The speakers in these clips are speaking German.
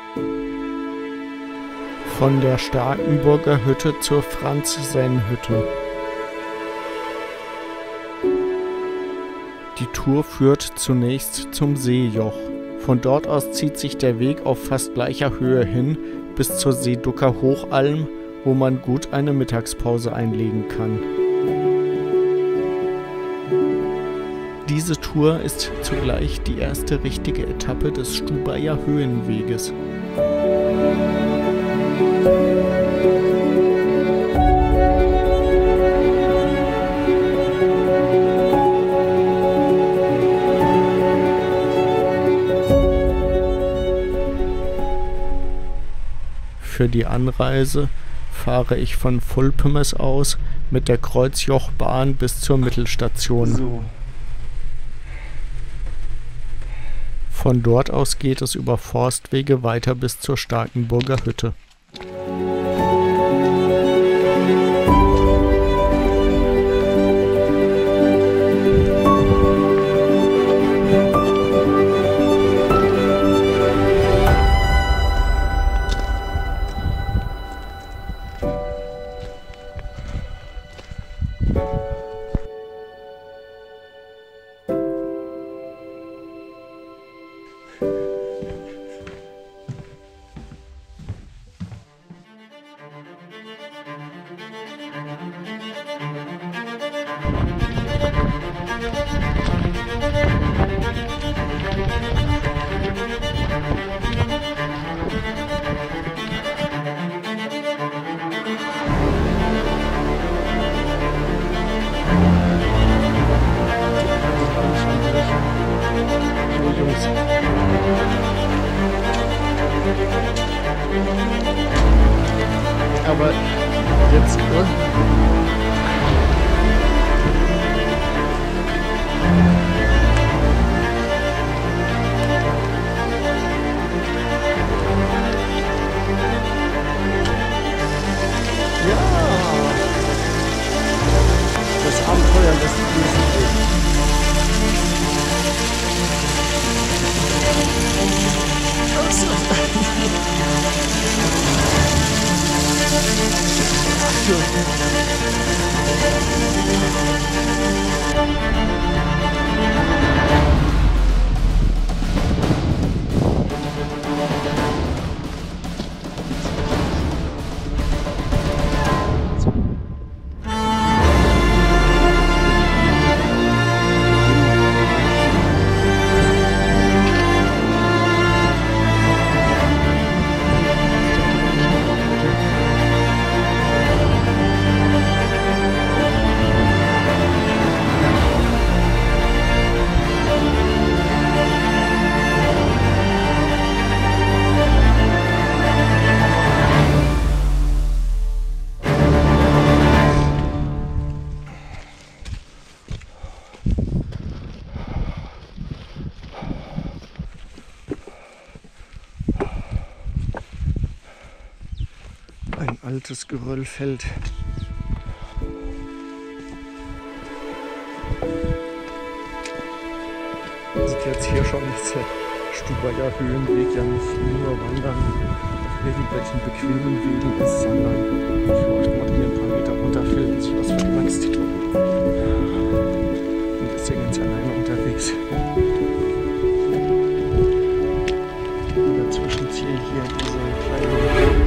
Von der Starkenburger Hütte zur Franz-Senn-Hütte. Die Tour führt zunächst zum Seejoch. Von dort aus zieht sich der Weg auf fast gleicher Höhe hin bis zur Seeducker Hochalm, wo man gut eine Mittagspause einlegen kann. Diese Tour ist zugleich die erste richtige Etappe des Stubaier Höhenweges. Für die Anreise fahre ich von Fulpemes aus mit der Kreuzjochbahn bis zur Mittelstation. So. Von dort aus geht es über Forstwege weiter bis zur Starkenburger Hütte. Aber jetzt das Abenteuer lässt grüßen. Ein altes Geröllfeld. Sieht jetzt hier schon der Stubaier Höhenweg ja nicht nur Wandern auf irgendwelchen bequemen Wegen ist, sondern vielleicht mal hier ein paar Meter runter filmt sich was verpflanzt. Und ist hier ganz alleine unterwegs. Und dazwischen ziehe ich hier diese kleine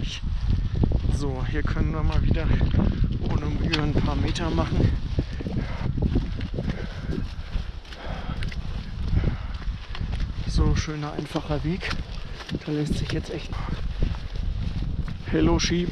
nicht. So, hier können wir mal wieder ohne Mühe ein paar Meter machen. So, schöner, einfacher Weg. Da lässt sich jetzt echt... Hello Sheep.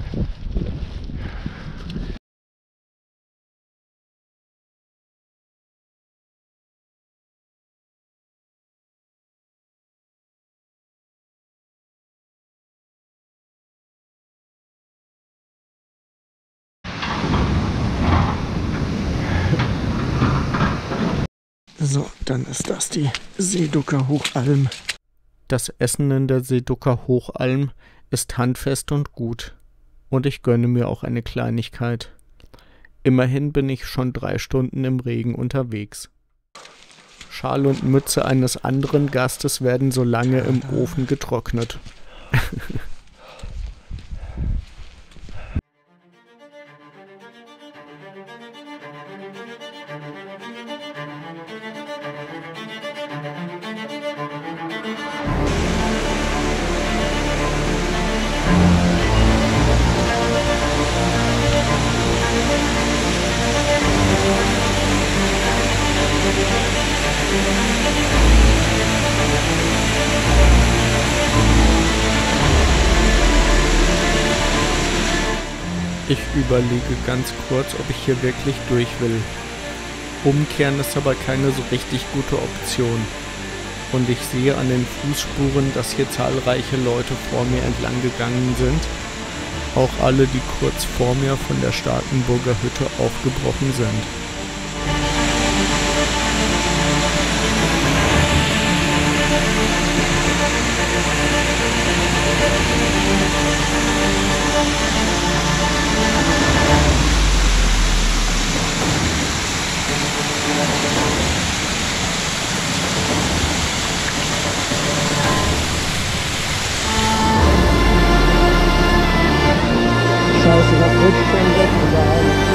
So, dann ist das die Seeducker Hochalm. Das Essen in der Seeducker Hochalm ist handfest und gut. Und ich gönne mir auch eine Kleinigkeit. Immerhin bin ich schon 3 Stunden im Regen unterwegs. Schal und Mütze eines anderen Gastes werden so lange im Ofen getrocknet. Ich überlege ganz kurz, ob ich hier wirklich durch will. Umkehren ist aber keine so richtig gute Option. Und ich sehe an den Fußspuren, dass hier zahlreiche Leute vor mir entlang gegangen sind. Auch alle, die kurz vor mir von der Starkenburger Hütte aufgebrochen sind. Scheiße, was rutscht denn weg überhaupt?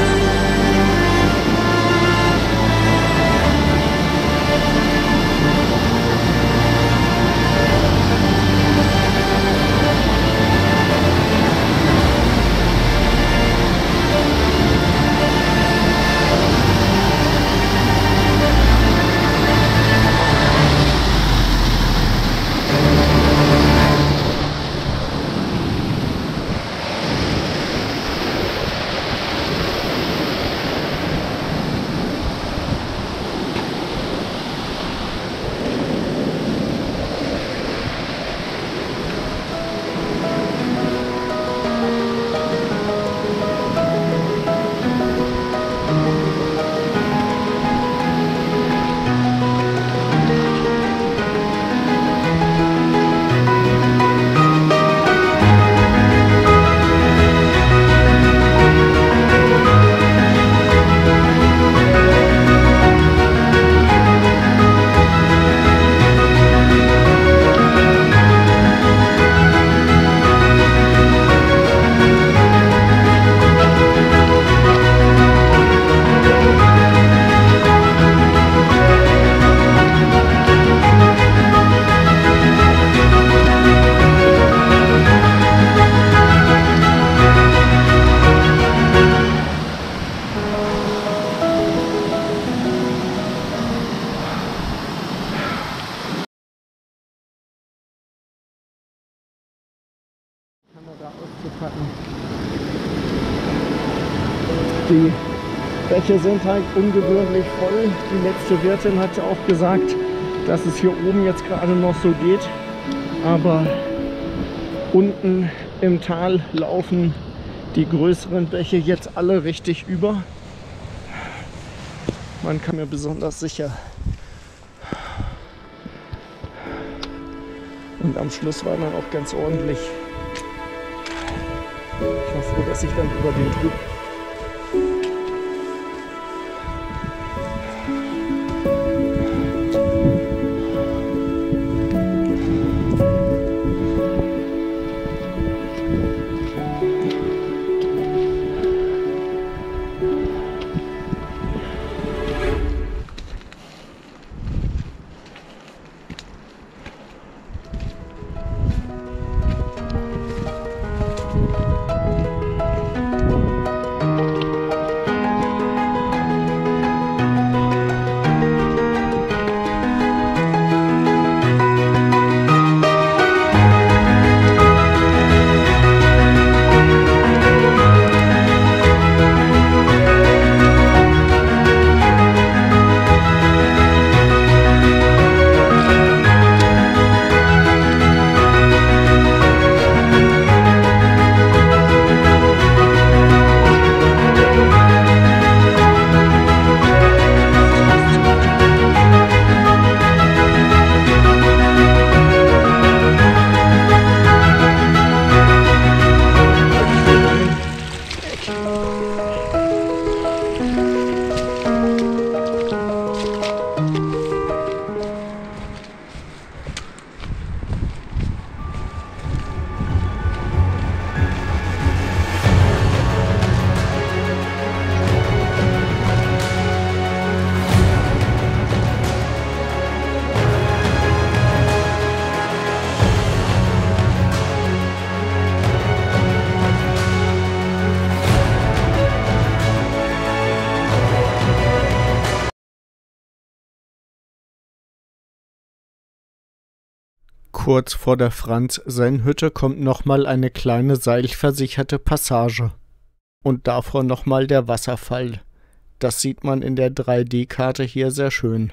Die Bäche sind halt ungewöhnlich voll. Die letzte Wirtin hat ja auch gesagt, dass es hier oben jetzt gerade noch so geht. Aber unten im Tal laufen die größeren Bäche jetzt alle richtig über. Man kann mir besonders sicher. Und am Schluss war dann auch ganz ordentlich. Ich war froh, dass ich dann über den drüber. Kurz vor der Franz-Senn-Hütte kommt nochmal eine kleine seilversicherte Passage. Und davor nochmal der Wasserfall. Das sieht man in der 3D-Karte hier sehr schön.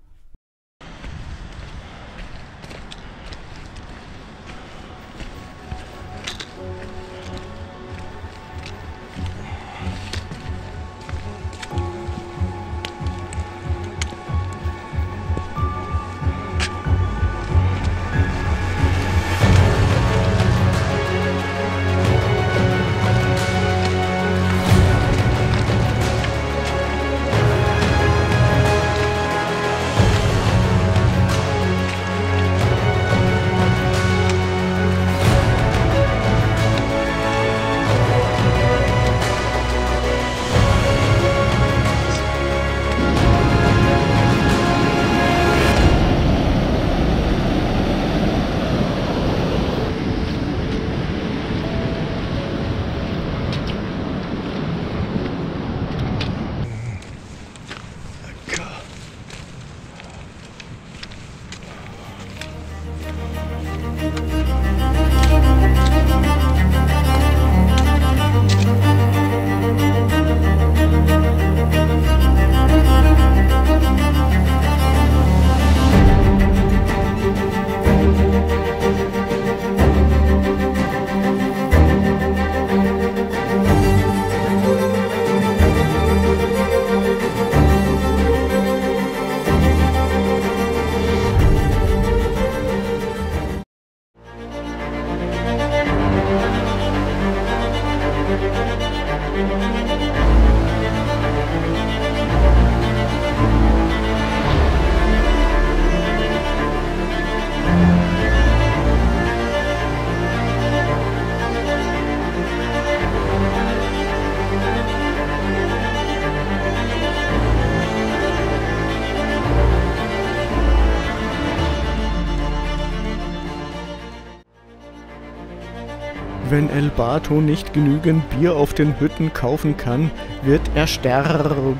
Wenn El Bato nicht genügend Bier auf den Hütten kaufen kann, wird er sterben.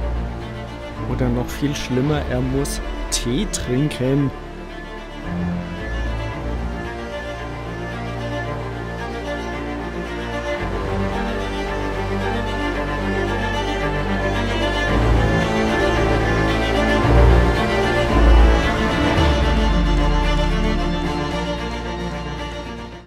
Oder noch viel schlimmer, er muss Tee trinken.